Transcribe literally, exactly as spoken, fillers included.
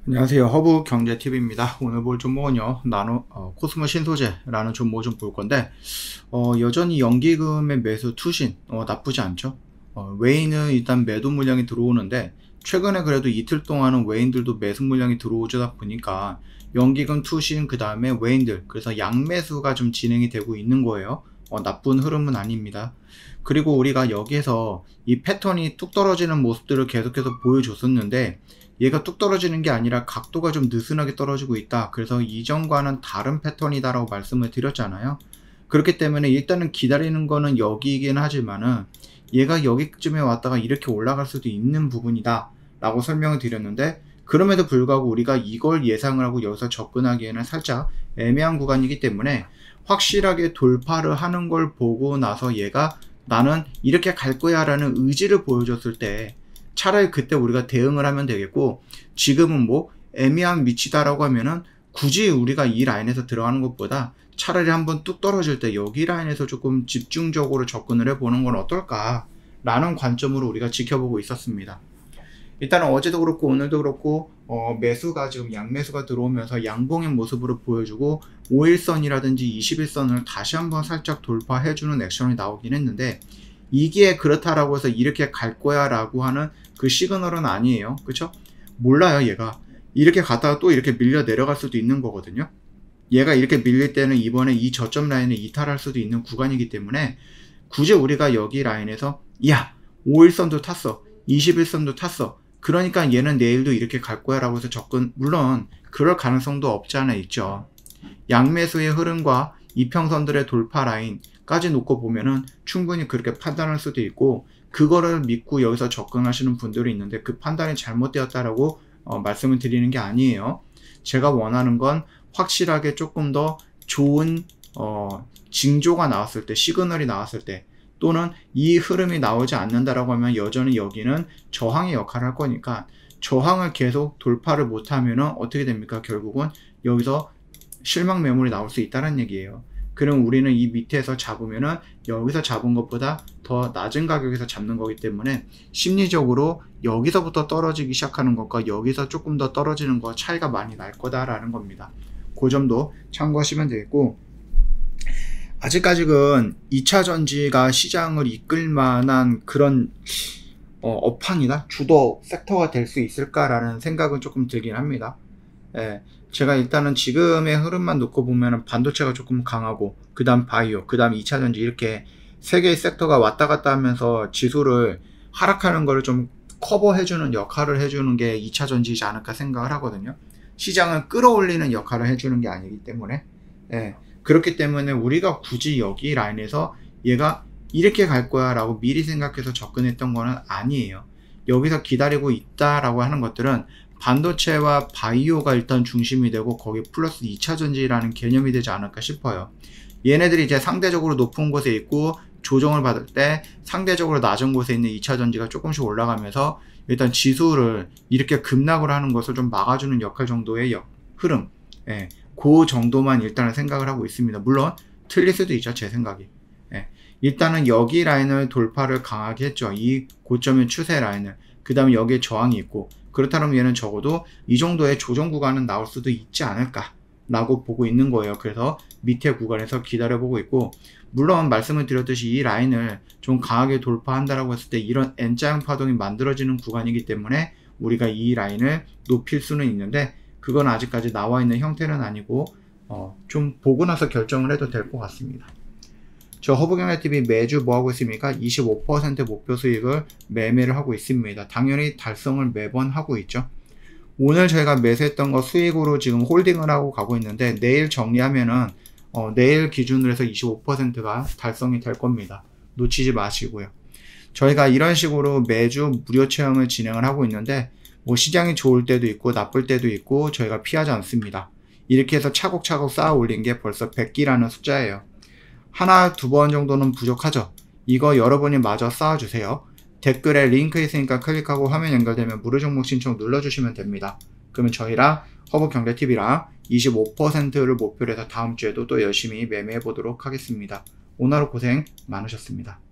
안녕하세요. 허브 경제팁입니다. 오늘 볼 종목은요, 나노, 어, 코스모 신소재라는 종목 좀 볼 건데, 어, 여전히 연기금의 매수 투신, 어, 나쁘지 않죠? 어, 외인은 일단 매도 물량이 들어오는데, 최근에 그래도 이틀 동안은 외인들도 매수 물량이 들어오다 보니까, 연기금 투신, 그 다음에 외인들, 그래서 양매수가 좀 진행이 되고 있는 거예요. 어, 나쁜 흐름은 아닙니다. 그리고 우리가 여기에서 이 패턴이 뚝 떨어지는 모습들을 계속해서 보여줬었는데, 얘가 뚝 떨어지는 게 아니라 각도가 좀 느슨하게 떨어지고 있다. 그래서 이전과는 다른 패턴이다 라고 말씀을 드렸잖아요. 그렇기 때문에 일단은 기다리는 거는 여기이긴 하지만은 얘가 여기쯤에 왔다가 이렇게 올라갈 수도 있는 부분이다 라고 설명을 드렸는데, 그럼에도 불구하고 우리가 이걸 예상을 하고 여기서 접근하기에는 살짝 애매한 구간이기 때문에 확실하게 돌파를 하는 걸 보고 나서 얘가 나는 이렇게 갈 거야 라는 의지를 보여줬을 때 차라리 그때 우리가 대응을 하면 되겠고, 지금은 뭐 애매한 위치다라고 하면은 굳이 우리가 이 라인에서 들어가는 것보다 차라리 한번 뚝 떨어질 때 여기 라인에서 조금 집중적으로 접근을 해보는 건 어떨까 라는 관점으로 우리가 지켜보고 있었습니다. 일단은 어제도 그렇고 오늘도 그렇고 어, 매수가 지금 양매수가 들어오면서 양봉의 모습으로 보여주고 오일선이라든지 이십일선을 다시 한번 살짝 돌파해주는 액션이 나오긴 했는데, 이게 그렇다라고 해서 이렇게 갈 거야 라고 하는 그 시그널은 아니에요. 그쵸? 몰라요. 얘가 이렇게 갔다가 또 이렇게 밀려 내려갈 수도 있는 거거든요. 얘가 이렇게 밀릴 때는 이번에 이 저점 라인을 이탈할 수도 있는 구간이기 때문에 굳이 우리가 여기 라인에서 야 오일선도 탔어, 이십일선도 탔어, 그러니까 얘는 내일도 이렇게 갈 거야 라고 해서 접근, 물론 그럴 가능성도 없지 않아 있죠. 양매수의 흐름과 이평선들의 돌파 라인까지 놓고 보면은 충분히 그렇게 판단할 수도 있고, 그거를 믿고 여기서 접근하시는 분들이 있는데 그 판단이 잘못되었다라고 어, 말씀을 드리는 게 아니에요. 제가 원하는 건 확실하게 조금 더 좋은 어, 징조가 나왔을 때, 시그널이 나왔을 때, 또는 이 흐름이 나오지 않는다라고 하면 여전히 여기는 저항의 역할을 할 거니까, 저항을 계속 돌파를 못하면은 어떻게 됩니까? 결국은 여기서 실망 매물이 나올 수 있다는 얘기예요. 그럼 우리는 이 밑에서 잡으면은 여기서 잡은 것보다 더 낮은 가격에서 잡는 거기 때문에 심리적으로 여기서부터 떨어지기 시작하는 것과 여기서 조금 더 떨어지는 거 차이가 많이 날 거다라는 겁니다. 그 점도 참고하시면 되겠고, 아직까지는 이차 전지가 시장을 이끌 만한 그런 어, 업황이나 주도 섹터가 될 수 있을까라는 생각은 조금 들긴 합니다. 예, 제가 일단은 지금의 흐름만 놓고 보면은 반도체가 조금 강하고, 그 다음 바이오, 그 다음 이차 전지, 이렇게 세 개의 섹터가 왔다 갔다 하면서 지수를 하락하는 거를 좀 커버해주는 역할을 해주는 게 이차 전지이지 않을까 생각을 하거든요. 시장을 끌어올리는 역할을 해주는 게 아니기 때문에. 예, 그렇기 때문에 우리가 굳이 여기 라인에서 얘가 이렇게 갈 거야 라고 미리 생각해서 접근했던 거는 아니에요. 여기서 기다리고 있다라고 하는 것들은 반도체와 바이오가 일단 중심이 되고 거기 플러스 이차 전지라는 개념이 되지 않을까 싶어요. 얘네들이 이제 상대적으로 높은 곳에 있고 조정을 받을 때 상대적으로 낮은 곳에 있는 이차 전지가 조금씩 올라가면서 일단 지수를 이렇게 급락을 하는 것을 좀 막아주는 역할 정도의 역, 흐름, 예, 그 정도만 일단은 생각을 하고 있습니다. 물론 틀릴 수도 있죠, 제 생각이. 예, 일단은 여기 라인을 돌파를 강하게 했죠. 이 고점의 추세 라인을. 그 다음에 여기에 저항이 있고, 그렇다면 얘는 적어도 이 정도의 조정 구간은 나올 수도 있지 않을까 라고 보고 있는 거예요. 그래서 밑에 구간에서 기다려보고 있고, 물론 말씀을 드렸듯이 이 라인을 좀 강하게 돌파한다라고 했을 때 이런 N자형 파동이 만들어지는 구간이기 때문에 우리가 이 라인을 높일 수는 있는데, 그건 아직까지 나와 있는 형태는 아니고 어, 좀 보고 나서 결정을 해도 될 것 같습니다. 저 허브경제티비 매주 뭐 하고 있습니까? 이십오 퍼센트 목표 수익을 매매를 하고 있습니다. 당연히 달성을 매번 하고 있죠. 오늘 저희가 매수했던 거 수익으로 지금 홀딩을 하고 가고 있는데, 내일 정리하면은 어, 내일 기준으로 해서 이십오 퍼센트가 달성이 될 겁니다. 놓치지 마시고요. 저희가 이런 식으로 매주 무료 체험을 진행을 하고 있는데, 뭐 시장이 좋을 때도 있고 나쁠 때도 있고 저희가 피하지 않습니다. 이렇게 해서 차곡차곡 쌓아 올린 게 벌써 백 기라는 숫자예요. 하나 두 번 정도는 부족하죠. 이거 여러분이 마저 쌓아주세요. 댓글에 링크 있으니까 클릭하고 화면 연결되면 무료 종목 신청 눌러주시면 됩니다. 그러면 저희랑 허브경제티비랑 이십오 퍼센트를 목표로 해서 다음 주에도 또 열심히 매매해 보도록 하겠습니다. 오늘 하루 고생 많으셨습니다.